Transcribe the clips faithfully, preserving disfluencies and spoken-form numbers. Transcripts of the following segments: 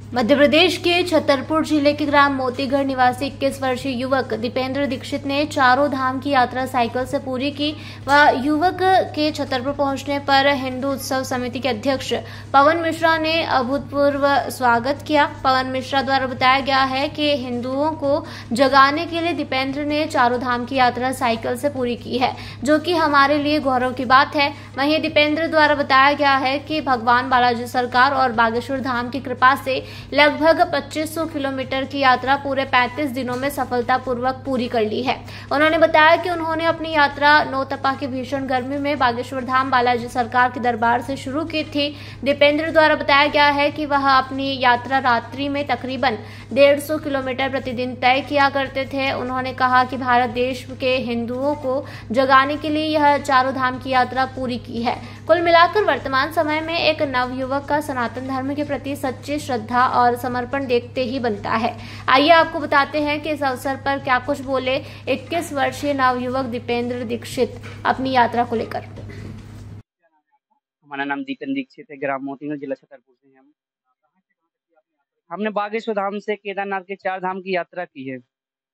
मध्य प्रदेश के छतरपुर जिले के ग्राम मोतीगढ़ निवासी इक्कीस वर्षीय युवक दीपेंद्र दीक्षित ने चारों धाम की यात्रा साइकिल से पूरी की। वह युवक के छतरपुर पहुंचने पर हिंदू उत्सव समिति के अध्यक्ष पवन मिश्रा ने अभूतपूर्व स्वागत किया। पवन मिश्रा द्वारा बताया गया है कि हिंदुओं को जगाने के लिए दीपेंद्र ने चारों धाम की यात्रा साइकिल से पूरी की है, जो कि हमारे लिए गौरव की बात है। वहीं दीपेंद्र द्वारा बताया गया है कि भगवान बालाजी सरकार और बागेश्वर धाम की कृपा से लगभग पच्चीस सौ किलोमीटर की यात्रा पूरे पैंतीस दिनों में सफलतापूर्वक पूरी कर ली है। उन्होंने बताया कि उन्होंने अपनी यात्रा नौतपा की भीषण गर्मी में बागेश्वर धाम बालाजी सरकार के दरबार से शुरू की थी। दीपेंद्र द्वारा बताया गया है कि वह अपनी यात्रा रात्रि में तकरीबन डेढ़ सौ किलोमीटर प्रतिदिन तय किया करते थे। उन्होंने कहा कि भारत देश के हिंदुओं को जगाने के लिए यह चारों धाम की यात्रा पूरी की है। कुल मिलाकर वर्तमान समय में एक नवयुवक का सनातन धर्म के प्रति सच्ची श्रद्धा और समर्पण देखते ही बनता है। आइए आपको बताते हैं कि इस अवसर पर क्या कुछ बोले इक्कीस वर्षीय नवयुवक दीपेंद्र दीक्षित अपनी यात्रा को लेकर। हमारा नाम दीपेंद्र दीक्षित है, ग्राम मोतीगढ़, जिला छतरपुर से हैं हम। हमने बागेश्वर धाम से केदारनाथ के चार धाम की यात्रा की है।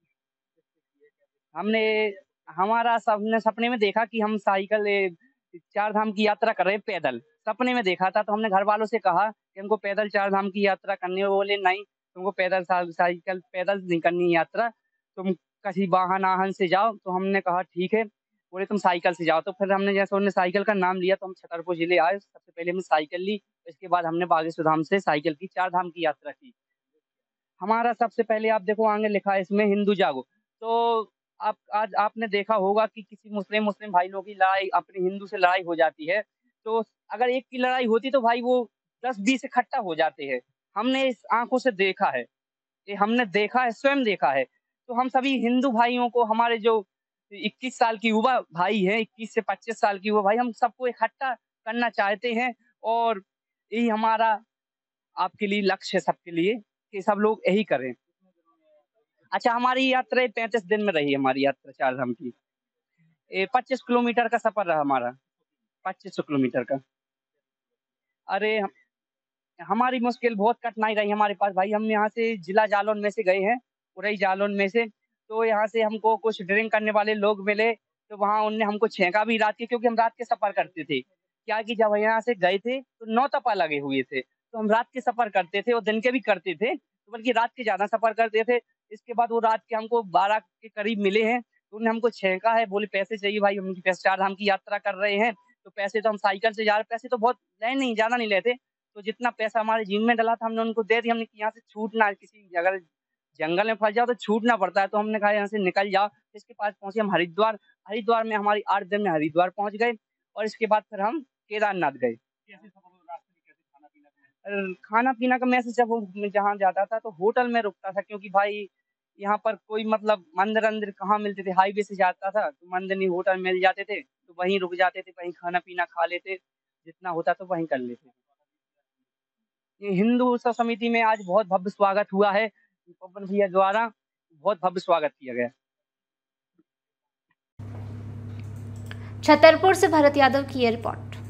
हमने हमारा सबने सपने में देखा कि हम साइकिल चार धाम की यात्रा कर रहे हैं पैदल। सपने में देखा था तो हमने घर वालों से कहा कि हमको पैदल चार धाम की यात्रा करनी है। वो बोले नहीं, तुमको पैदल साइकिल पैदल नहीं करनी यात्रा, तुम किसी वाहन आहन से जाओ। तो हमने कहा ठीक है। बोले तुम साइकिल से जाओ। तो फिर हमने जैसे उन्होंने साइकिल का नाम लिया तो हम छतरपुर जिले आए। सबसे पहले हमने साइकिल ली, इसके बाद हमने बागेश्वर धाम से साइकिल की चार धाम की यात्रा की। हमारा सबसे पहले आप देखो आगे लिखा है इसमें हिंदू जागो। तो आप आज आपने देखा होगा कि किसी मुस्लिम मुस्लिम भाई लोगों की लड़ाई अपने हिंदू से लड़ाई हो जाती है, तो अगर एक की लड़ाई होती तो भाई वो दस बीस इकट्ठा हो जाते हैं। हमने इस आंखों से देखा है, ये हमने देखा है, स्वयं देखा है। तो हम सभी हिंदू भाइयों को, हमारे जो इक्कीस साल की युवा भाई हैं, इक्कीस से पच्चीस साल की युवा भाई, हम सबको इकट्ठा करना चाहते हैं। और यही हमारा आपके लिए लक्ष्य है, सबके लिए, कि सब लोग यही करें। अच्छा, हमारी यात्रा पैंतीस दिन में रही। हमारी यात्रा चार धाम की पच्चीस किलोमीटर का सफर रहा हमारा, पच्चीस सौ किलोमीटर का। अरे हम, हमारी मुश्किल बहुत कठिनाई रही हमारे पास भाई। हम यहाँ से जिला जालौन में से गए हैं, उरई जालौन में से। तो यहाँ से हमको कुछ ड्रिंक करने वाले लोग मिले, तो वहाँ उनने हमको छेका भी रात के, क्योंकि हम रात के सफर करते थे। क्या कि जब यहाँ से गए थे तो नौ तपा लगे हुए थे, तो हम रात के सफर करते थे और दिन के भी करते थे, तो बल्कि रात के ज्यादा सफर करते थे। इसके बाद वो रात के हमको बारह के करीब मिले हैं, तो उन्होंने हमको छेका है। बोले पैसे चाहिए भाई, हम पैसे चार धाम की यात्रा कर रहे हैं, तो पैसे तो हम साइकिल से जा रहे, पैसे तो बहुत ले नहीं, ज्यादा नहीं लेते। तो जितना पैसा हमारे जीवन में डला था हमने उनको दे दिया। हमने यहाँ से छूटना, किसी अगर जंगल में फंस जाओ तो छूटना पड़ता है, तो हमने कहा यहाँ से निकल जाओ। इसके पास पहुंचे हम हरिद्वार। हरिद्वार में हमारी आठ दिन में हरिद्वार पहुंच गए, और इसके बाद फिर हम केदारनाथ गए। खाना पीना का मैं जब जहाँ जाता था तो होटल में रुकता था, क्योंकि भाई यहाँ पर कोई मतलब मंदिर अंदिर कहाँ मिलते थे। हाईवे से जाता था तो मंदिर नहीं, होटल मिल जाते थे, तो वहीं रुक जाते थे, वहीं खाना पीना खा लेते, जितना होता तो वहीं कर लेते। ये हिंदू उत्सव समिति में आज बहुत भव्य स्वागत हुआ है, पवन भैया द्वारा बहुत भव्य स्वागत किया गया। छतरपुर से भरत यादव की रिपोर्ट।